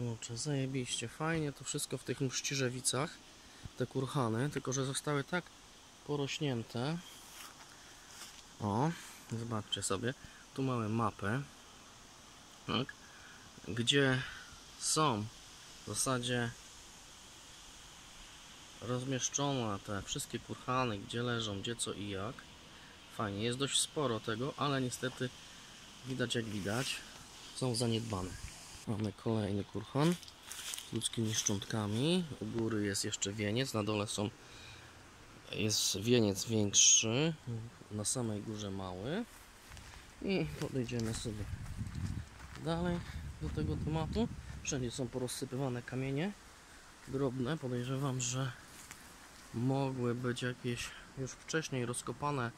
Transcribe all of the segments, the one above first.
Kurczę, zajebiście, fajnie to wszystko w tych Mścirzewicach, te kurhany, tylko że zostały tak porośnięte. O, zobaczcie sobie, tu mamy mapę, tak, gdzie są w zasadzie rozmieszczone te wszystkie kurhany, gdzie leżą, gdzie co i jak. Fajnie, jest dość sporo tego, ale niestety widać jak widać, są zaniedbane. Mamy kolejny kurhan z ludzkimi szczątkami. U góry jest jeszcze wieniec, na dole jest wieniec większy, na samej górze mały. I podejdziemy sobie dalej do tego tematu. Wszędzie są porozsypywane kamienie drobne. Podejrzewam, że mogły być jakieś już wcześniej rozkopane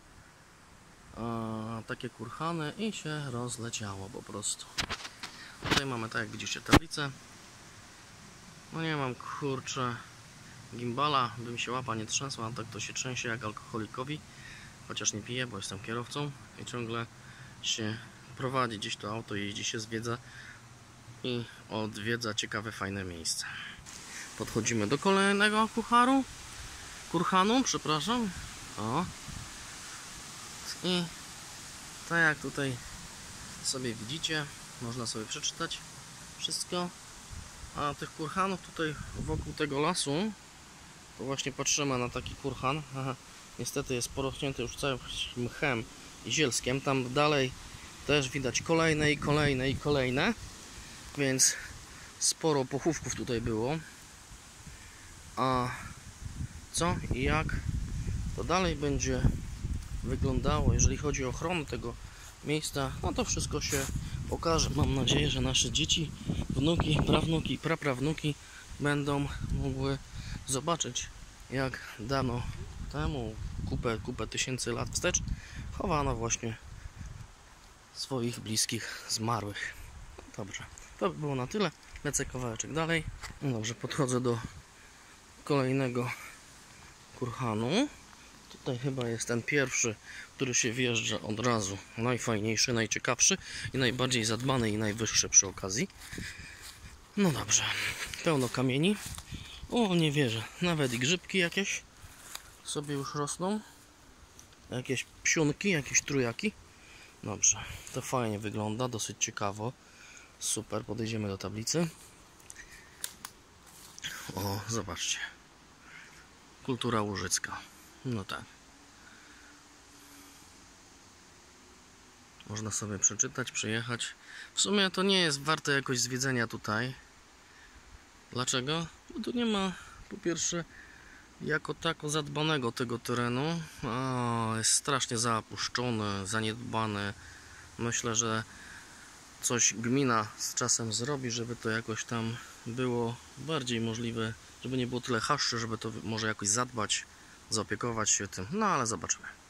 takie kurhany i się rozleciało po prostu. Tutaj mamy, tak jak widzicie, tablicę. No nie mam, kurczę, gimbala, by mi się łapa nie trzęsła, a tak to się trzęsie jak alkoholikowi. Chociaż nie piję, bo jestem kierowcą i ciągle się prowadzi gdzieś to auto, jeździ się, zwiedza i odwiedza ciekawe, fajne miejsca. Podchodzimy do kolejnego kurhanu, przepraszam. O. I tak jak tutaj sobie widzicie, można sobie przeczytać wszystko. A tych kurhanów tutaj wokół tego lasu, to właśnie patrzymy na taki kurhan. Aha, niestety jest porośnięty już całym mchem i zielskiem. Tam dalej też widać kolejne i kolejne i kolejne, więc sporo pochówków tutaj było. A co i jak to dalej będzie wyglądało, jeżeli chodzi o ochronę tego miejsca, no to wszystko się pokaże. Mam nadzieję, że nasze dzieci, wnuki, prawnuki, praprawnuki będą mogły zobaczyć, jak dawno temu, kupę tysięcy lat wstecz, chowano właśnie swoich bliskich zmarłych. Dobrze, to by było na tyle. Lecę kawałeczek dalej. No dobrze, podchodzę do kolejnego kurhanu. Tutaj chyba jest ten pierwszy, który się wjeżdża od razu. Najfajniejszy, najciekawszy i najbardziej zadbany i najwyższy przy okazji. No dobrze, pełno kamieni. O, nie wierzę, nawet i grzybki jakieś sobie już rosną. Jakieś psiunki, jakieś trójaki. Dobrze, to fajnie wygląda, dosyć ciekawo. Super, podejdziemy do tablicy. O, zobaczcie. Kultura łużycka. No tak. Można sobie przeczytać, przyjechać. W sumie to nie jest warte jakoś zwiedzenia tutaj. Dlaczego? Bo tu nie ma, po pierwsze, jako tako zadbanego tego terenu. Jest strasznie zapuszczone, zaniedbane. Myślę, że coś gmina z czasem zrobi, żeby to jakoś tam było bardziej możliwe, żeby nie było tyle haszczy, żeby to może jakoś zadbać, zaopiekować się tym. No ale zobaczymy.